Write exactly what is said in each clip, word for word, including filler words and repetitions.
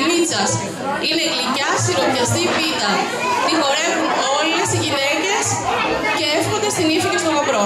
πετινίτσας. Είναι γλυκιά, σιροπιαστή πίτα. Τη χορεύουν όλες οι γυναίκες και εύχονται στην ύφη και στον γομπρό.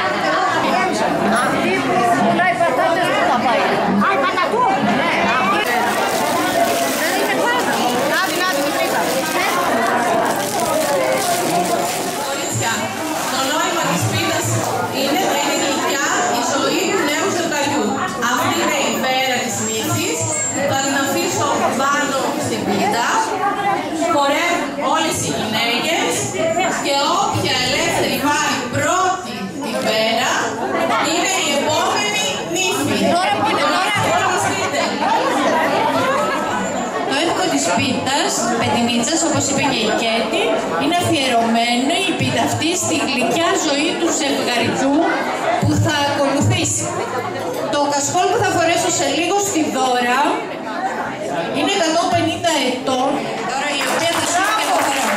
Αυτή που πουλάει πατάτες που θα πάει. Α, η πατατού! Ναι, αυτή. Δεν είναι πάντα. Κάτι, κάτι, τι είπα. Κορίτσια, το νόημα της πίτας είναι να είναι γλυκιά η ζωή του νέου ζευγαριού. Αυτή είναι η πέρα της νύφης. Θα την αφήσω πάνω στην πίτα. Χορεύουν όλες οι γυναίκες και όποια ελεύθερη πάρει πρώτη την πέρα είναι η επόμενη νύφη. Τώρα που είναι τώρα. Το εύκο της πίτας, πετινίτσας, όπως είπε και η Κέτη, είναι αφιερωμένο η πίτα αυτή στη γλυκιά ζωή του ζευγαριού που θα ακολουθήσει. Το κασκόλ που θα φορέσω σε λίγο στη Δώρα είναι εκατόν πενήντα ετών, τώρα η οποία θα σου πει και το φορώ.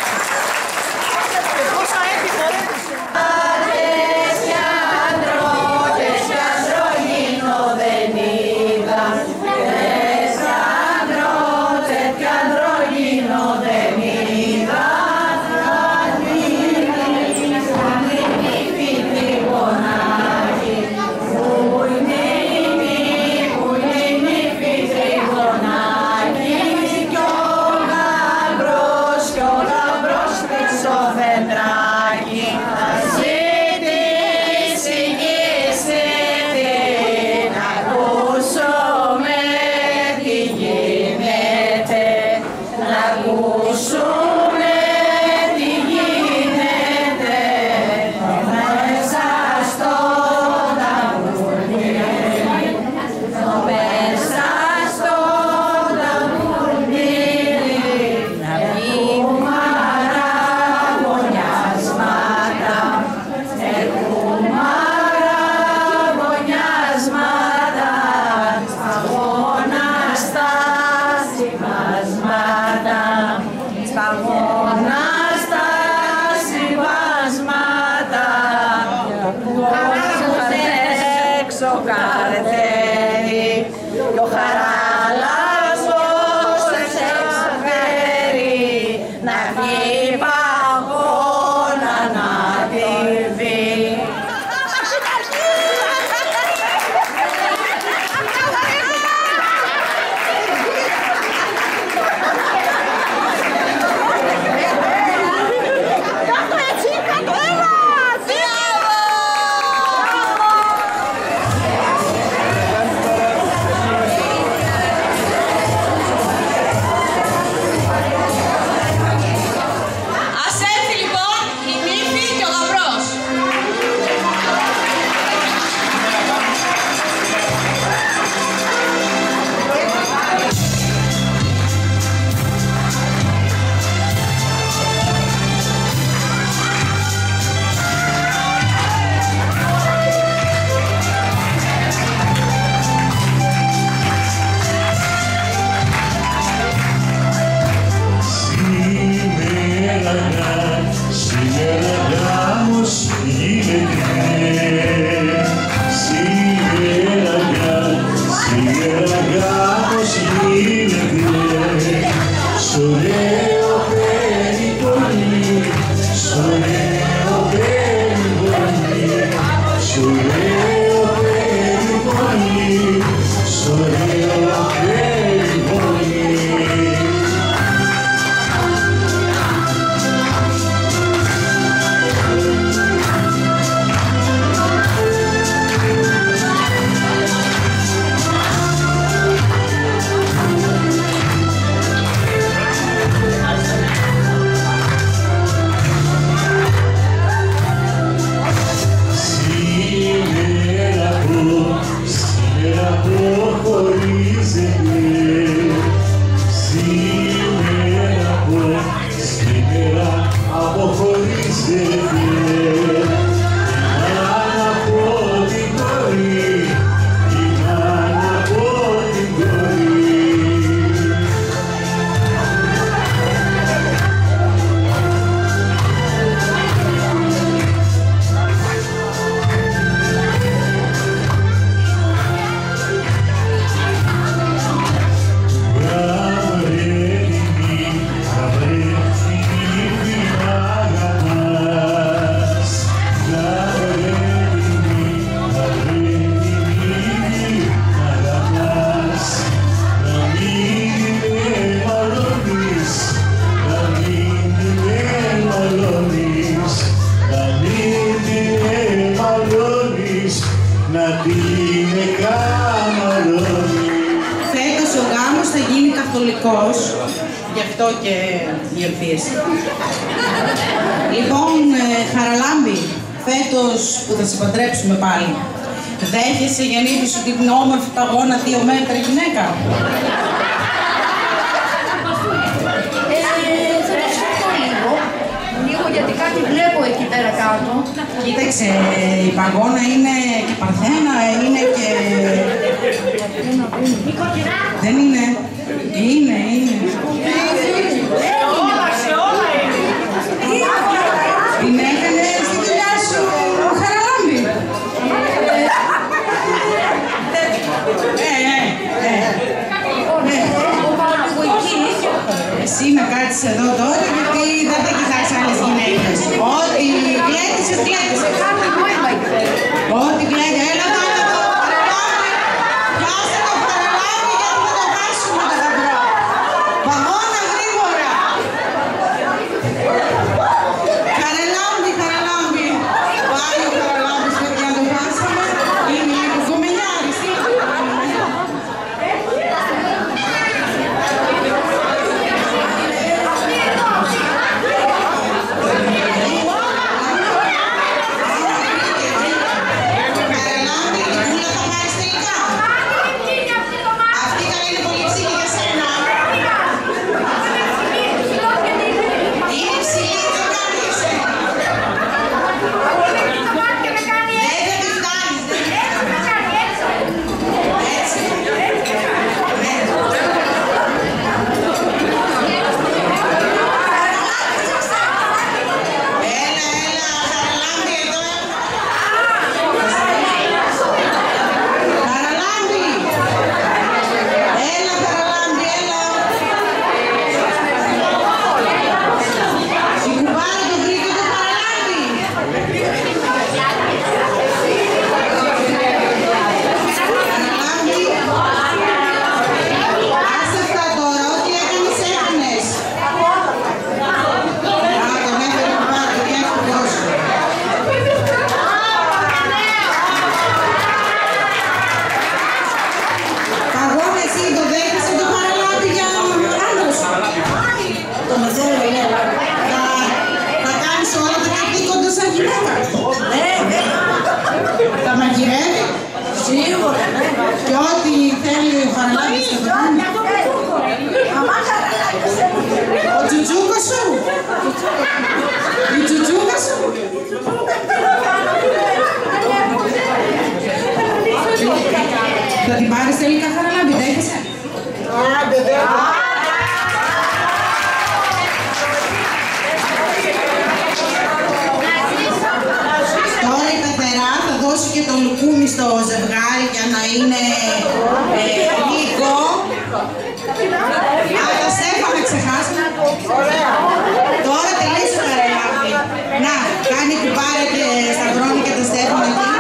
Πόσα έτη φορέτησε. αυτό και γιορτίες. Λοιπόν, Χαραλάμπη, φέτος που θα σε παντρέψουμε πάλι, δέχεσαι γεννήτη σου την όμορφη παγώνα δύο μέτρα γυναίκα? Γιατί κάτι βλέπω εκεί πέρα κάτω. Κοίταξε, η παγώνα είναι και παρθένα, είναι και... Δεν είναι. Είναι, είναι. Όλα, σε όλα είναι. Την έκανε στη δουλειά σου, Χαραλάμπη. Ε, ε, ε. Εσύ να κάτσεις εδώ τώρα, γιατί δεν θα κοιτάξεις άλλες γυναίκες. Ό,τι γλέτησες, γλέτησες. Ό,τι γλέτησες. Έλα εδώ, έλα εδώ, Χαραλάμπη. Πιάσε το Χαραλάμπη, γιατί θα το χάσουμε το δαμπρό. Παγώνα γρήγορα. Χαραλάμπη, Χαραλάμπη. Πάει ο Χαραλάμπης, παιδιά, να το χάσαμε. Είναι λίγο κομμενιάρης. Και ό,τι θέλει ο Χαραλάμπης θα το κάνει. Ο τσουτσούκας σου. Η τσουτσούκα σου. Θα την πάρεις τελικά, Χαραλάμπη, δέχεσαι? Άντε, δέχομαι. Τώρα η πεθερά θα δώσει και το λουκούμι στο ζευγάρι για να είναι λίγο. Α, τα Στέφανα ξεχάσαμε. Τώρα τελείωσε, Χαραλάμπη. Να, κάνει κουμπάρα και σταυρώνει και τα Στέφανα εκεί.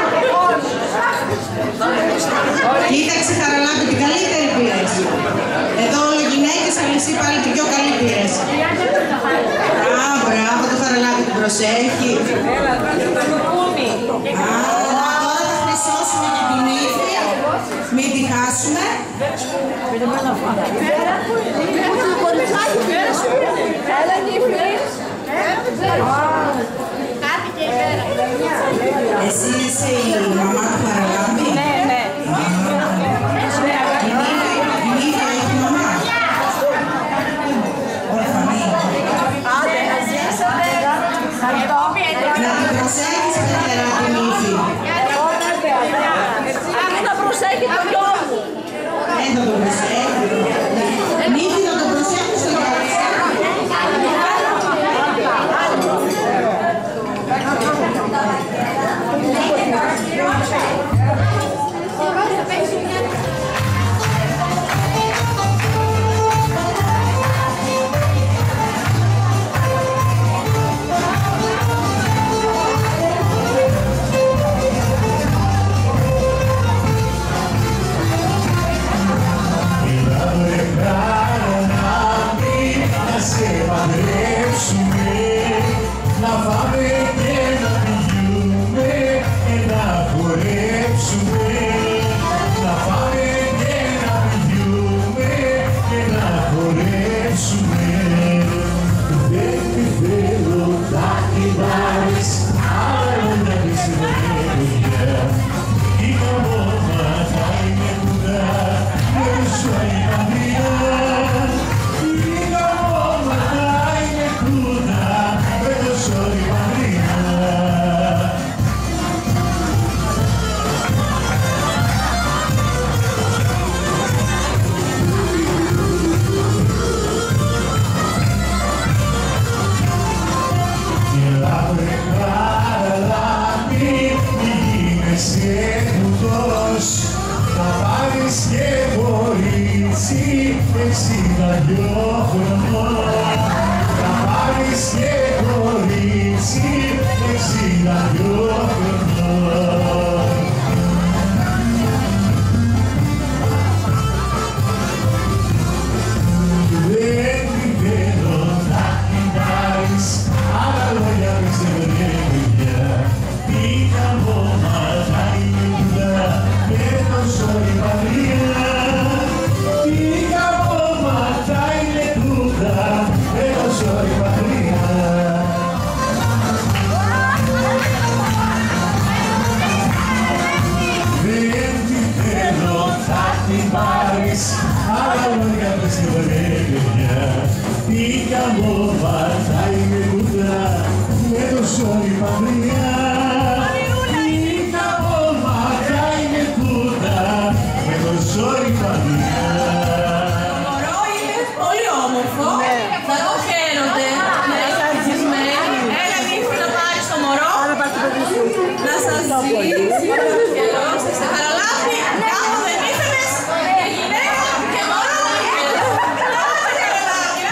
Κοίταξε, Χαραλάμπη, την καλύτερη πήρες. Εδώ όλοι γυναίκες, αλλά εσύ πάλι την πιο καλή πήρες. Α, μπράβο, το Χαραλάμπη την προσέχει. Α, τώρα θα χρυσώσουμε και την ύφη. Μην τη χάσουμε. Εσύ είσαι η μαμά του Χαραλάμπη? Ναι, ναι. Η ύφη έχει μαμά? Ορφανή. Να την προσέχεις, πεθερά, την ύφη. Αν θα προσέχει το γιο μου. Δεν θα το προσέχει. Νύφη θα το προσέχεις το γιο σου. Thank you. πάρεις και κουτός, θα πάρεις και κορίτσι εξήντα δυο χρονών. Θα πάρεις και κορίτσι εξήντα δυο χρονών. Δεν την θέλω, θα την πάρεις, άλλα λόγια μη ξεβρε παιδιά. Τι καμώματα είναι κοντά με το ζόρι Μαρία. Τι καμώματα είναι κοντά με το ζόρι Μαρία. Δεν την θέλω, θα την πάρεις, άλλα λόγια μη ξεβρε παιδιά. Τι καμώματα είναι κοντά με το ζόρι Μαρία. Sorry, Maria. Το μωρό είναι πολύ όμορφο. Θα το χαίρονται. Ναι, ευτυχισμένοι. Έλα, νύχτη να πάρεις το μωρό. Να σας ζήσει. Και εδώ είστε Χαραλάμπη. Κάπου δεν ήθελες. Και γυναίκα και μωρό ήθελες. Πάμε Χαραλάμπη.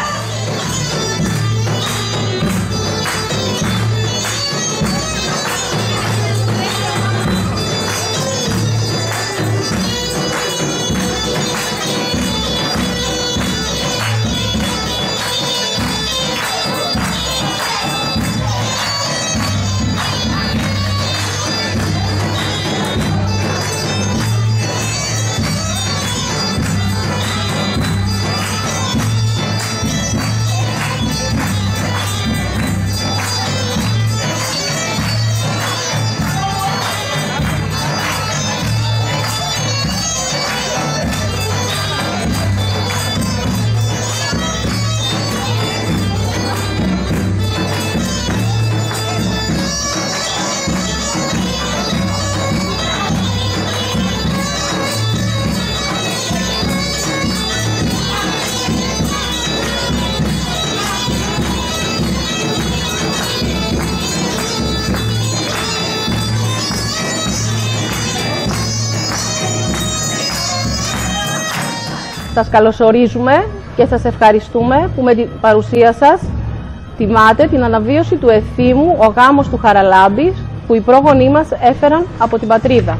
Σας καλωσορίζουμε και σας ευχαριστούμε που με την παρουσία σας τιμάτε την αναβίωση του εθήμου «Ο γάμος του Χαραλάμπης» που οι πρόγονοί μας έφεραν από την πατρίδα.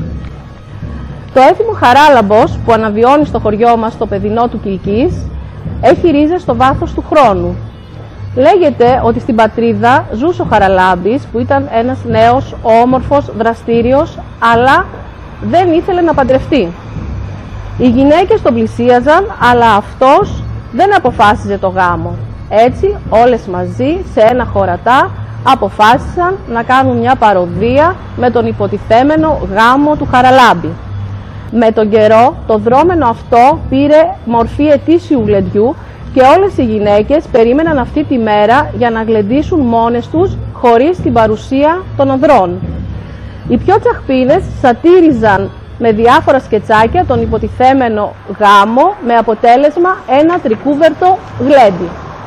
Το έθιμο Χαράλαμπος που αναβιώνει στο χωριό μας το παιδινό του Κιλκής έχει ρίζες στο βάθος του χρόνου. Λέγεται ότι στην πατρίδα ζούσε ο Χαραλάμπης που ήταν ένας νέος, όμορφος, δραστήριος, αλλά δεν ήθελε να παντρευτεί. Οι γυναίκες τον πλησίαζαν, αλλά αυτός δεν αποφάσιζε το γάμο. Έτσι, όλες μαζί, σε ένα χωρατά, αποφάσισαν να κάνουν μια παροδία με τον υποτιθέμενο γάμο του Χαραλάμπη. Με τον καιρό, το δρόμενο αυτό πήρε μορφή ετήσιου γλεντιού και όλες οι γυναίκες περίμεναν αυτή τη μέρα για να γλεντήσουν μόνες τους, χωρίς την παρουσία των ανδρών. Οι πιο τσαχπίνες σατήριζαν με διάφορα σκετσάκια τον υποτιθέμενο γάμο με αποτέλεσμα ένα τρικούβερτο γλέντι.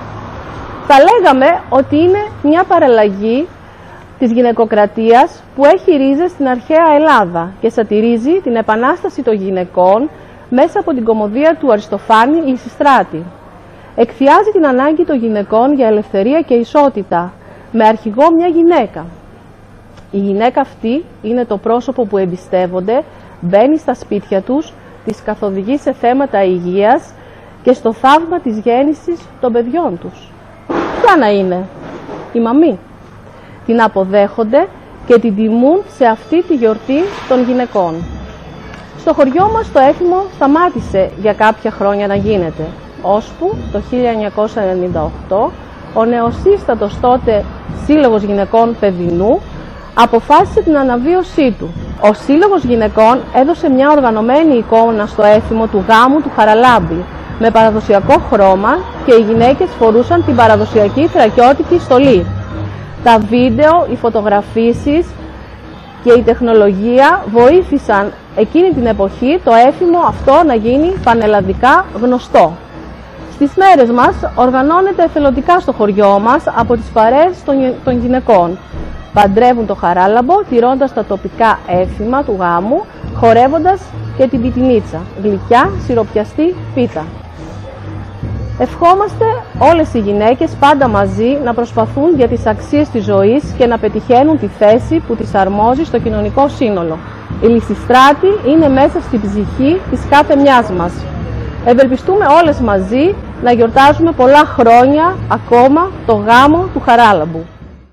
Θα λέγαμε ότι είναι μια παραλλαγή της γυναικοκρατίας που έχει ρίζες στην αρχαία Ελλάδα και σατηρίζει την επανάσταση των γυναικών μέσα από την κωμωδία του Αριστοφάνη Λυσιστράτη. Εκθιάζει την ανάγκη των γυναικών για ελευθερία και ισότητα, με αρχηγό μια γυναίκα. Η γυναίκα αυτή είναι το πρόσωπο που εμπιστεύονται, μπαίνει στα σπίτια τους, τις καθοδηγεί σε θέματα υγείας και στο θαύμα της γέννησης των παιδιών τους. Ποια να είναι? Η μαμή. Την αποδέχονται και την τιμούν σε αυτή τη γιορτή των γυναικών. Στο χωριό μας το έθιμο σταμάτησε για κάποια χρόνια να γίνεται, ώσπου το χίλια εννιακόσια ενενήντα οκτώ ο νεοσύστατος τότε Σύλλογος Γυναικών Παιδινού αποφάσισε την αναβίωσή του. Ο Σύλλογος Γυναικών έδωσε μια οργανωμένη εικόνα στο έθιμο του γάμου του Χαραλάμπη με παραδοσιακό χρώμα και οι γυναίκες φορούσαν την παραδοσιακή θρακιώτικη στολή. Τα βίντεο, οι φωτογραφίσεις και η τεχνολογία βοήθησαν εκείνη την εποχή το έθιμο αυτό να γίνει πανελλαδικά γνωστό. Στις μέρες μας οργανώνεται εθελοντικά στο χωριό μας από τις παρέες των γυναικών. Παντρεύουν το χαράλαμπο, τηρώντας τα τοπικά έθιμα του γάμου, χορεύοντας και την πιτινίτσα, γλυκιά, σιροπιαστή πίτα. Ευχόμαστε όλες οι γυναίκες πάντα μαζί να προσπαθούν για τις αξίες της ζωής και να πετυχαίνουν τη θέση που τις αρμόζει στο κοινωνικό σύνολο. Η Λυσιστράτη είναι μέσα στην ψυχή της κάθε μιας μας. Ευελπιστούμε όλες μαζί να γιορτάζουμε πολλά χρόνια ακόμα το γάμο του Χαράλαμπου.